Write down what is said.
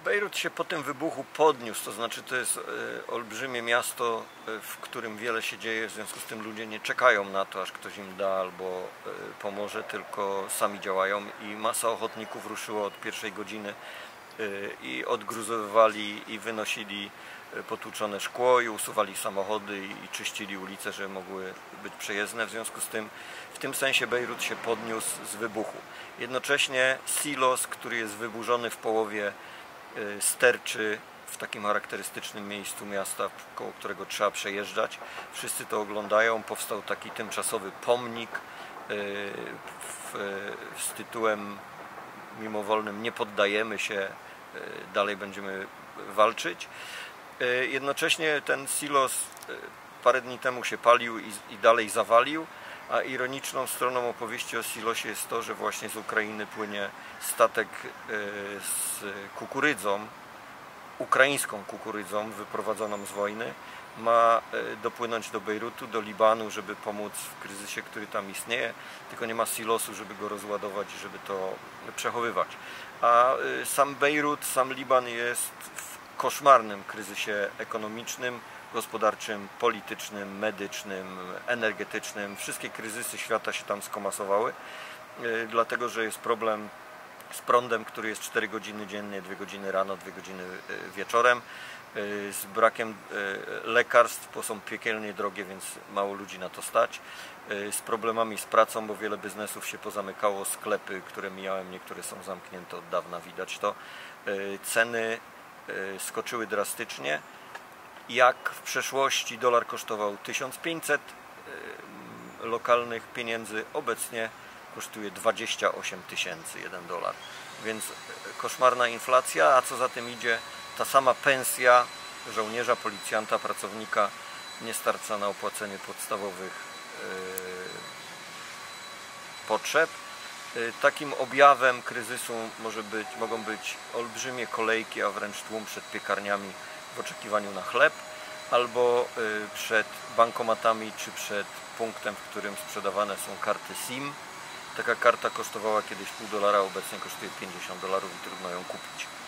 Bejrut się po tym wybuchu podniósł, to znaczy to jest olbrzymie miasto, w którym wiele się dzieje, w związku z tym ludzie nie czekają na to, aż ktoś im da albo pomoże, tylko sami działają i masa ochotników ruszyło od pierwszej godziny i odgruzowywali i wynosili potłuczone szkło i usuwali samochody i czyścili ulice, żeby mogły być przejezdne. W związku z tym w tym sensie Bejrut się podniósł z wybuchu. Jednocześnie silos, który jest wyburzony w połowie, sterczy w takim charakterystycznym miejscu miasta, koło którego trzeba przejeżdżać. Wszyscy to oglądają. Powstał taki tymczasowy pomnik z tytułem mimowolnym "Nie poddajemy się, dalej będziemy walczyć". Jednocześnie ten silos parę dni temu się palił i dalej zawalił, a ironiczną stroną opowieści o silosie jest to, że właśnie z Ukrainy płynie statek z kukurydzą, ukraińską kukurydzą wyprowadzoną z wojny. Ma dopłynąć do Bejrutu, do Libanu, żeby pomóc w kryzysie, który tam istnieje, tylko nie ma silosu, żeby go rozładować i żeby to przechowywać. A sam Bejrut, sam Liban jest w koszmarnym kryzysie ekonomicznym, gospodarczym, politycznym, medycznym, energetycznym. Wszystkie kryzysy świata się tam skomasowały, dlatego że jest problem z prądem, który jest 4 godziny dziennie, 2 godziny rano, 2 godziny wieczorem, z brakiem lekarstw, bo są piekielnie drogie, więc mało ludzi na to stać, z problemami z pracą, bo wiele biznesów się pozamykało, sklepy, które mijałem, niektóre są zamknięte od dawna, widać to. Ceny skoczyły drastycznie. Jak w przeszłości dolar kosztował 1500 lokalnych pieniędzy, obecnie kosztuje 28 000 1 dolar. Więc koszmarna inflacja, a co za tym idzie, ta sama pensja żołnierza, policjanta, pracownika nie starcza na opłacenie podstawowych potrzeb. Takim objawem kryzysu mogą być olbrzymie kolejki, a wręcz tłum przed piekarniami w oczekiwaniu na chleb, albo przed bankomatami, czy przed punktem, w którym sprzedawane są karty SIM. Taka karta kosztowała kiedyś $0,5, obecnie kosztuje $50 i trudno ją kupić.